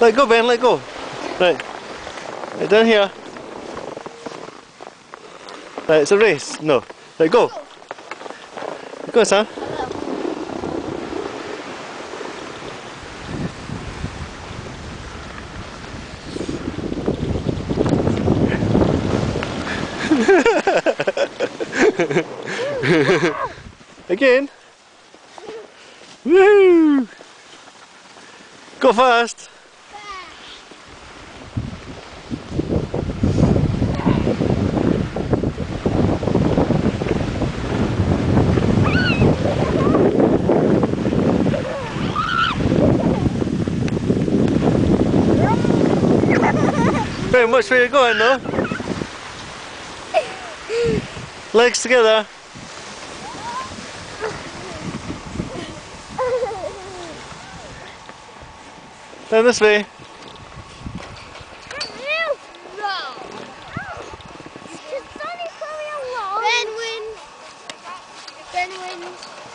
Let go, Ben, let go. Right. Right, down here. Right, it's a race. No. Right, go. Go, son. Again. Woo! Go fast. Ben, which way are you going though? Legs together. Down this way. Ben wins.